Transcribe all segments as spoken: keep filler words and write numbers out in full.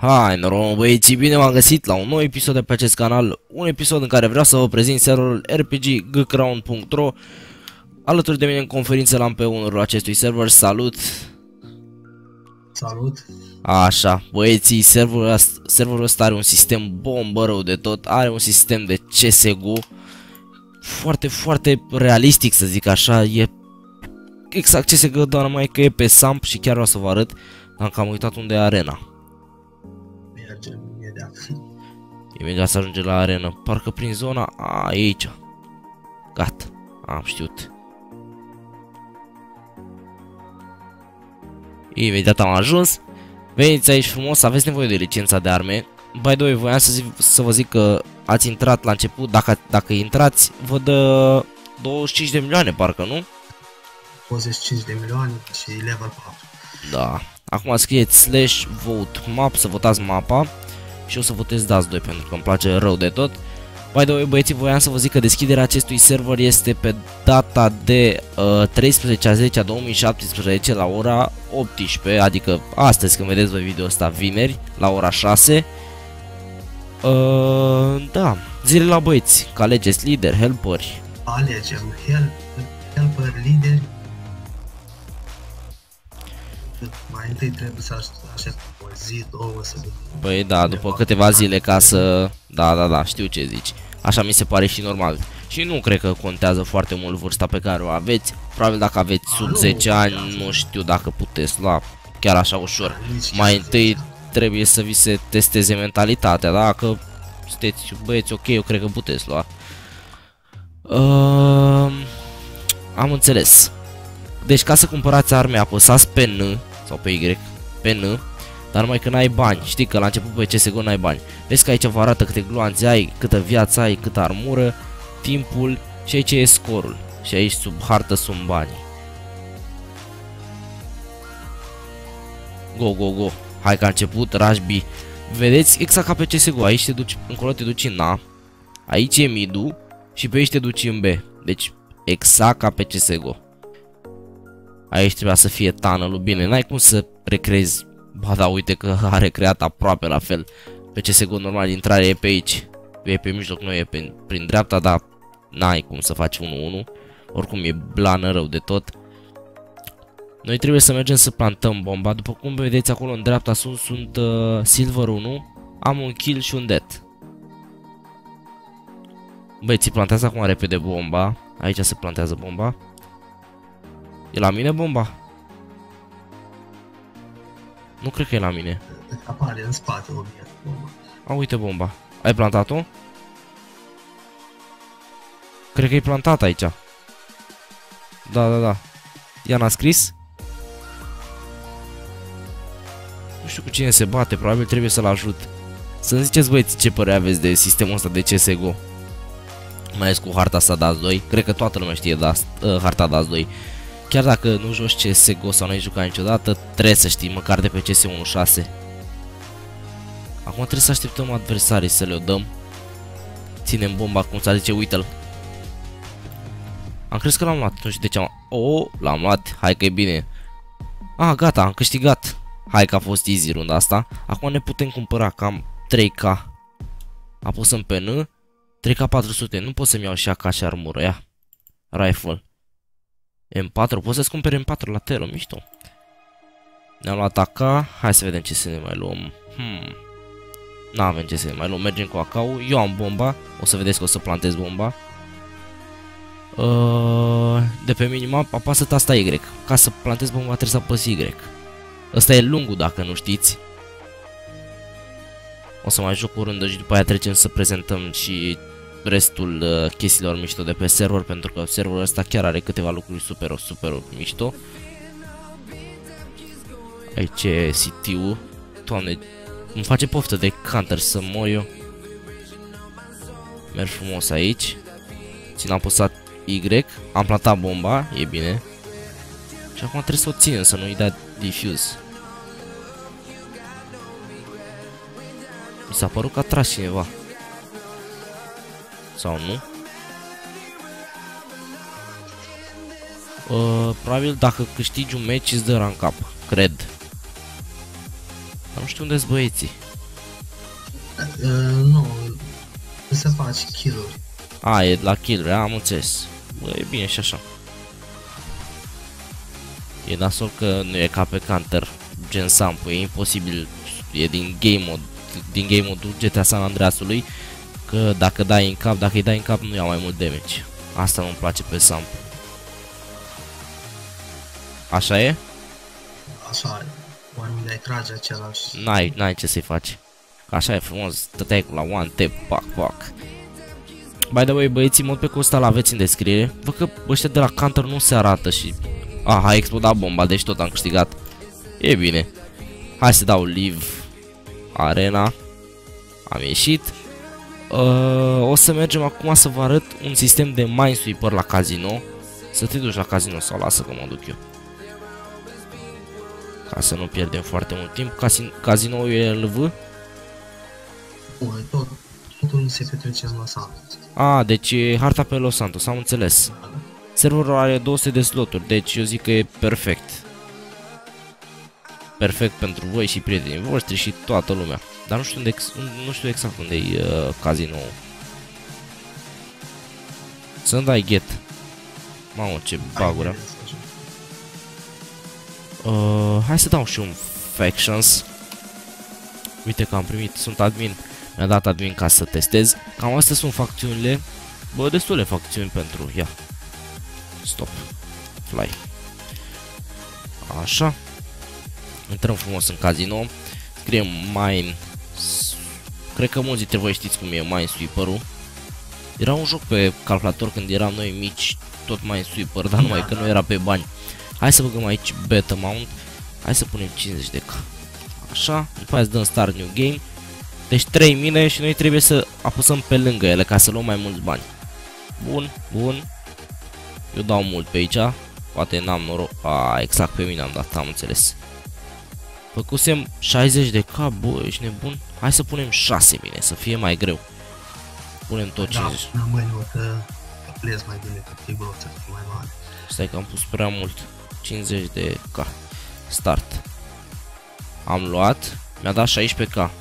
Hai noroc băieții, bine m-am găsit la un nou episod de pe acest canal. Un episod în care vreau să vă prezint serverul R P G G-Crown punct ro. Alături de mine în conferință l-am pe unul acestui server. Salut! Salut! Așa, băieții, serverul ăsta, serverul ăsta are un sistem bombă rău de tot. Are un sistem de C S G O foarte, foarte realistic, să zic așa. E exact C S G O, doar numai că e pe Samp și chiar vreau să vă arăt. Am cam uitat unde e arena. Mergem imediat. Imediat să ajunge la arenă. Parcă prin zona a, aici. Gata, am știut. Imediat am ajuns. Veniți aici frumos, aveți nevoie de licența de arme. By the way, voiam să, zic, să vă zic că ați intrat la început. Dacă, dacă intrați, vă dă douăzeci și cinci de milioane, parcă, nu? douăzeci și cinci de milioane și level patru. Da. Acum scrieți slash vote map, să votați mapa. Și o să votez Dust doi pentru că îmi place rău de tot. By the way, băieții, voiam să vă zic că deschiderea acestui server este pe data de uh, treisprezece a zece a două mii șaptesprezece la ora optsprezece, adică astăzi când vedeți voi video ăsta, vineri, la ora șase. Uh, da, zile la băieți, că alegeți lider, helperi. Alegem help, helper, lider. Mai întâi trebuie să aștept o zi, două, să vedem. Păi da, după câteva zile ca să... Da, da, da, știu ce zici. Așa mi se pare și normal. Și nu cred că contează foarte mult vârsta pe care o aveți. Probabil dacă aveți sub zece ani, nu știu dacă puteți lua chiar așa ușor. Mai întâi trebuie să vi se testeze mentalitatea. Dacă sunteți băieți ok, eu cred că puteți lua. uh, Am înțeles. Deci ca să cumpărați arme apăsați pe N sau pe Y, pe N, dar numai că n-ai bani. Știi că la început pe C S G O n-ai bani. Vezi că aici vă arată câte gloanțe ai, câtă viață ai, câtă armură, timpul și aici e scorul. Și aici sub hartă sunt banii. Go, go, go. Hai că a început, Rush B. Vedeți? Exact ca pe C S G O. Aici te duci, încolo te duci în A, aici e mid-ul și pe aici te duci în B. Deci exact ca pe C S G O. Aici trebuia să fie tunnel-ul. Bine, n-ai cum să recreezi. Ba da, uite că a recreat aproape la fel. Pe C S G O normal, intrarea e pe aici. E pe mijloc, nu e pe, prin dreapta, dar n-ai cum să faci unu unu. Oricum e blană rău de tot. Noi trebuie să mergem să plantăm bomba. După cum vedeți acolo în dreapta sunt, sunt uh, Silver unu. Am un kill și un death. Băieții, plantează acum repede bomba. Aici se plantează bomba. E la mine bomba? Nu cred că e la mine. Apare în spate obiect bomba. A, uite bomba. Ai plantat-o? Cred că e plantat aici. Da, da, da. Ea n-a scris? Nu știu cu cine se bate, probabil trebuie să-l ajut. Să-mi ziceți băieți ce părere aveți de sistemul ăsta de C S G O. Mai ales cu harta asta Dust doi. Cred că toată lumea știe Dust, uh, harta Dust doi. Chiar dacă nu joci C S G O sau nu ai jucat niciodată, trebuie să știi măcar de pe C S unu punct șase. Acum trebuie să așteptăm adversarii să le-o dăm. Ținem bomba, cum s-ar zice, uite-l. Am crezut că l-am luat, nu știu de ce am... Oh, l-am luat, hai că e bine. Ah, gata, am câștigat. Hai că a fost easy runda asta. Acum ne putem cumpăra cam trei K. Apăsăm pe N. trei K patru sute, nu pot să-mi iau și A K și armură, ia. Rifle. M patru, poți să-ți cumperi M patru la Tero, mișto. Ne-am luat A K, hai să vedem ce să ne mai luăm. Hmm. N-avem ce să ne mai luăm, mergem cu A K-ul. Eu am bomba, o să vedeți că o să plantez bomba. uh, De pe minimap apasă tasta Y. Ca să plantez bomba trebuie să apăs Y. Ăsta e lungul dacă nu știți. O să mai joc o rândă și după aia trecem să prezentăm și restul uh, chestiilor mișto de pe server, pentru că serverul ăsta chiar are câteva lucruri super, super mișto. Aici e C T-ul. Doamne, îmi face poftă de counter să mor eu. Merg frumos aici. Țin apăsat Y. Am plantat bomba, e bine. Și acum trebuie să o ținem, să nu-i dea diffuse. Mi s-a părut că a tras cineva. Sau nu? Uh, probabil dacă câștigi un match îți dă rank up. Cred. Dar nu știu unde-s băieții. Uh, nu, să faci kill-uri. A, e la kill, am înțeles. Bă, e bine și așa. E nasol că nu e ca pe Counter, gen Sampo, e imposibil, e din game mode, din game mode G T A San Andreasului, că dacă dai în cap, dacă îi dai în cap nu ia mai mult damage. Asta nu-mi place pe Sampo. Așa e? Așa e. Oare unde ai trage același... N-ai, n-ai ce să-i faci. Așa e frumos, stăteai cu la one tap, pac, pac. By the way, băieții, mod pe ăsta l-aveți în descriere. Văd că ăștia de la Counter nu se arată și... Ah, a explodat bomba, deci tot am câștigat. E bine. Hai să dau live arena. Am ieșit. uh, O să mergem acum să vă arăt un sistem de Minesweeper la casino. Să te duci la casino sau lasă că mă duc eu, ca să nu pierdem foarte mult timp. Casinoul e L V. Bun, tot, totul se petrece în Los Santos. A, deci e harta pe Los Santos, am înțeles. Serverul are două sute de sloturi, deci eu zic că e perfect. Perfect pentru voi și prietenii voștri și toată lumea. Dar nu știu, unde, nu știu exact unde e uh, casinoul. Să-mi dai get. Mamă, ce bagură. Uh, hai să dau și un Factions. Uite că am primit, sunt admin. Mi-a dat admin ca să testez. Cam astea sunt facțiunile. Bă, destule facțiuni pentru... Ia. Stop. Fly. Așa. Intrăm frumos în casino. Scriem Mine. Cred că mulți dintre voi știți cum e Minesweeper-ul. Era un joc pe calculator când eram noi mici. Tot Minesweeper, dar numai că nu era pe bani. Hai să băgăm aici bet amount. Hai să punem cincizeci de K. Așa, după aia dăm start new game. Deci trei mine și noi trebuie să apăsăm pe lângă ele ca să luăm mai mulți bani. Bun, bun. Eu dau mult pe aici. Poate n-am noroc. A, exact pe mine am dat, am înțeles. Făcusem șaizeci de K, bă, ești nebun? Hai să punem șase mine, să fie mai greu. Punem tot cincizeci. Da, mâine o să plezi mai bine că timpul o să fie mai mare. Stai că am pus prea mult. cincizeci de K. Start. Am luat. Mi-a dat șaisprezece K.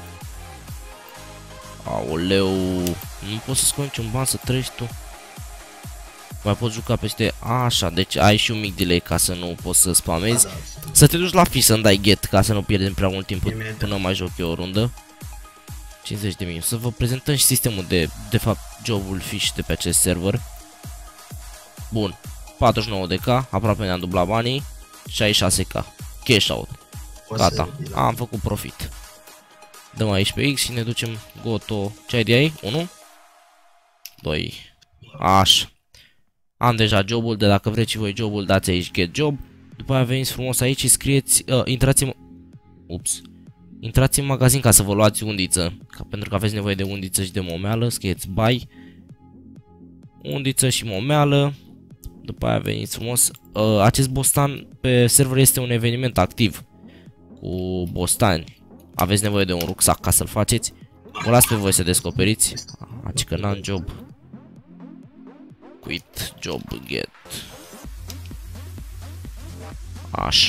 Aoleu. Nu poți să scoți niciun ban să treci tu. Mai poți juca peste... Așa, deci ai și un mic delay ca să nu poți să spamezi. Da, da, să te duci la fi să-mi dai get ca să nu pierdem prea mult timp până mai joc eu o rundă. cincizeci de mii. Să vă prezentăm și sistemul de, de fapt, jobul fish de pe acest server. Bun. patruzeci și nouă de K, aproape ne-am dublat banii. șaizeci și șase K. Cash out. Gata. Am făcut profit. Dăm aici pe X și ne ducem goto. Ce ai de aici? unu? doi. Așa. Am deja jobul, de dacă vreți și voi jobul, dați aici get job. După aia veniți frumos aici și scrieți, uh, intrați în... Ups. Intrați în magazin ca să vă luați undiță, ca, pentru că aveți nevoie de undiță și de momeală. Scrieți buy. Undiță și momeală. După aia veniți frumos. Uh, acest bostan pe server este un eveniment activ cu bostani. Aveți nevoie de un rucsac ca să-l faceți. Vă las pe voi să descoperiți. Aci că n-am job. Quit job get. Așa.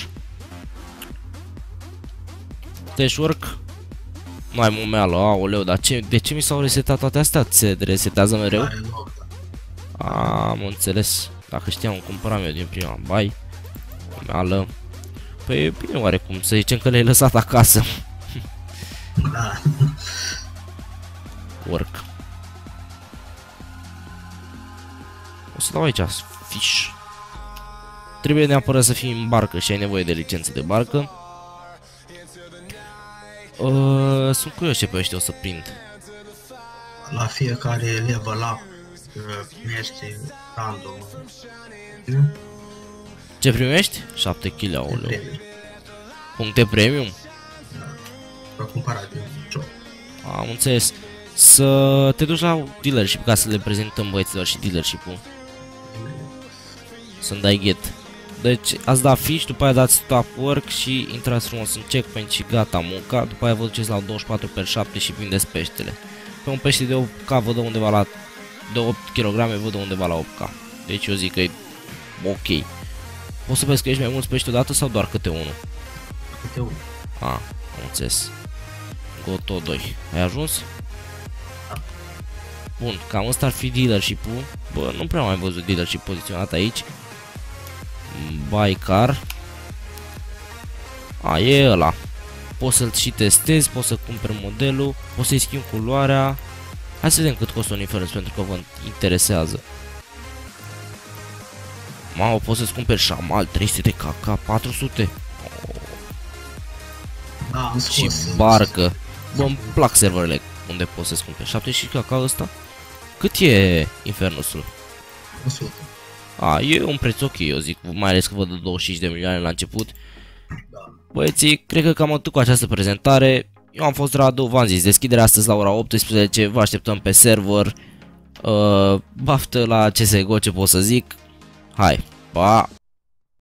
Dash work. Nu ai momeală, aoleu, dar ce, de ce mi s-au resetat toate astea? Se resetează mereu? Am înțeles. Dacă știam, îmi cumpăram eu din prima. Bai. Momeală. Păi e bine oarecum, să zicem că le-ai lăsat acasă. Da. Work. O să dau aici fish. Trebuie neapărat să fii în barcă și ai nevoie de licență de barcă. Uh, sunt curios ce pe ăștia o să prind. La fiecare level up primești random. Ce primești? șapte kg, aoleu. Puncte premium? Da. Vă cumpărat din job. Am înțeles. Să te duci la dealership ca să le prezentăm băieților și dealership-ul. Să-mi dai get. Deci ați dat fish, după aia dați stop work și intrați frumos în checkpoint și gata munca. După aia vă duceți la douăzeci și patru pe șapte și vindeți peștele. Pe un pește de opt K vă dă undeva la... de opt kilograme vă dă undeva la opt K. Deci eu zic că e ok. Poți să pescuiești mai mulți pești odată sau doar câte unul? Câte unul. A, am înțeles. Goto doi. Ai ajuns? Bun, cam ăsta ar fi dealership-ul. Bă, nu prea am mai văzut dealership poziționat aici. Buy car. A, e ăla. Poți să-l și testezi, poți să cumperi modelul, poți să-i schimbi culoarea. Hai să vedem cât costă un Infernus, pentru că vă interesează. Mamă, poți să-ți cumperi șamal, trei sute de caca, patru sute. Oh. Da, am Și scos. barcă. Bă, îmi plac serverele unde poți să-ți cumperi. șaptezeci și caca ăsta? Cât e Infernusul? o sută. A, e un preț ok, eu zic, mai ales că văd douăzeci și cinci de milioane la început. Da. Băieții, cred că cam atât cu această prezentare. Eu am fost Radu, v-am zis, deschiderea astăzi la ora optsprezece, vă așteptăm pe server. Uh, baftă la C S G O, ce pot să zic. Hai, pa!